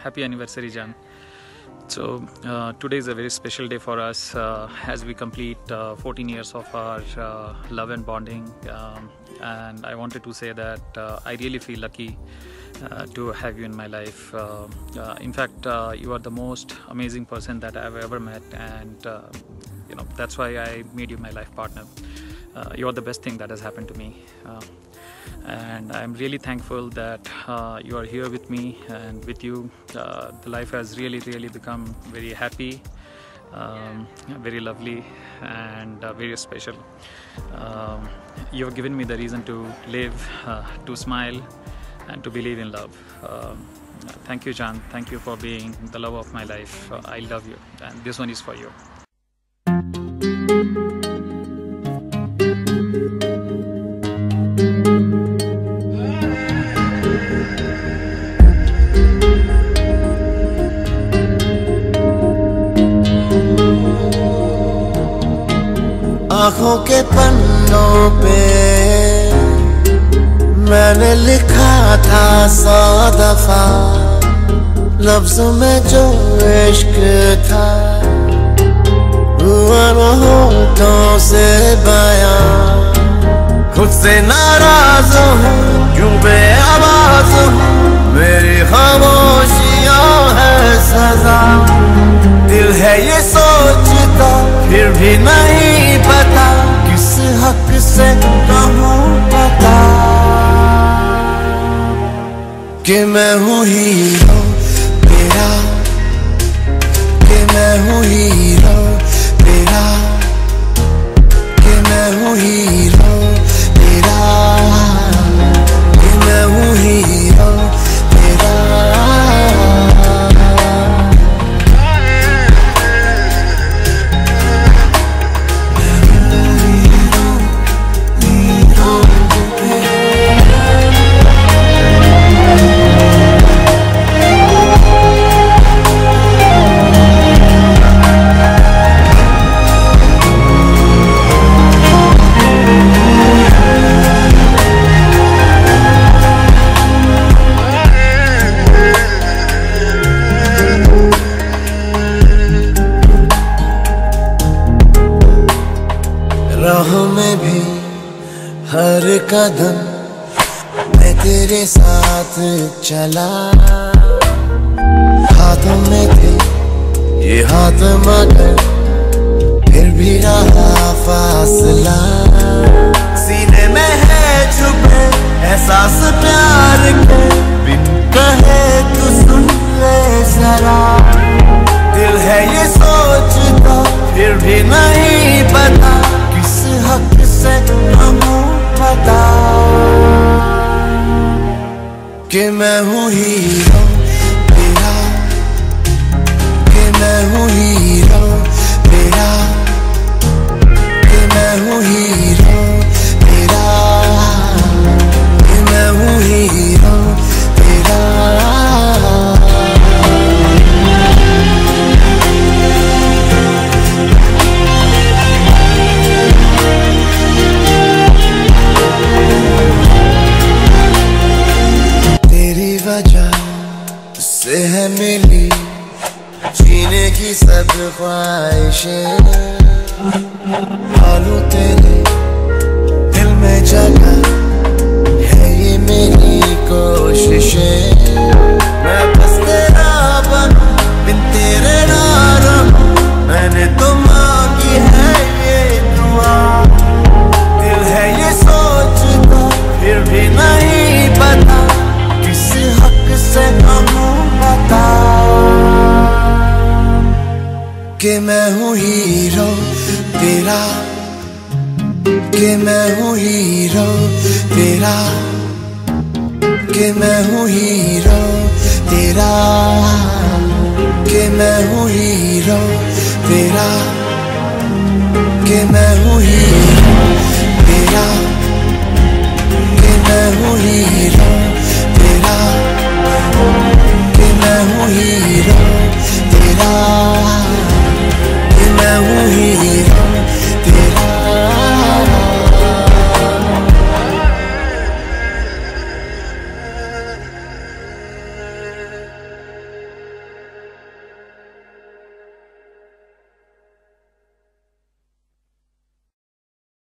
happy anniversary, Jan. So today is a very special day for us as we complete 14 years of our love and bonding. And I wanted to say that I really feel lucky to have you in my life. In fact, you are the most amazing person that I've ever met, and that's why I made you my life partner. You are the best thing that has happened to me. And I'm really thankful that you are here with me, and with you the life has really become very happy, very lovely, and very special. You have given me the reason to live, to smile, and to believe in love. Thank you, Jan. Thank you for being the love of my life. I love you, and this one is for you. आँखों के पन्नों पे मैंने लिखा था 100 दफा, लफ्ज़ों में जो इश्क था हुआ न होठों से बयां। खुद से नाराज हूँ, क्यों बेआवाज़ हूँ, मेरी खामोशियाँ है सजा। दिल है ये सोचता, फिर भी नहीं पता किस हक से कहूँ पता कि मैं हूँ हीरो तेरा, कि मैं हूँ हीरो तेरा, कि मैं हूँ हीरो तेरा, कि मैं हूँ हीरो तेरा। राहों में भी हर कदम मैं तेरे साथ चला, हाथों में थे ये हाथ मगर फिर भी रहा फासला। सीने में है छुपे एहसास प्यार के, बिन कहे तू सुन ले जरा। दिल है ये सोचता, फिर भी नहीं पता किस हक से कहूँ पता कि मैं हूँ हीरो तेरा, कि मैं हूँ हीरो तेरा, कि मैं हूँ हीरो तेरा, कि मैं हूँ हीरो तेरा। से है मिली जीने की सब ख्वाहिशें, हालों तेरे दिल में जगह है ये मेरी कोशिशें। मैं बस तेरा बनूं, बिन तेरे ना रहूं, मैंने तो मांगी है ये दुआ। दिल है ये सोचता, फिर भी नहीं पता किस हक से कहूँ पता कि मैं हूँ हीरो तेरा, कि मैं हूँ हीरो तेरा, कि मैं हूँ हीरो तेरा, कि मैं हूँ हीरो तेरा, कि मैं हूँ हीरो।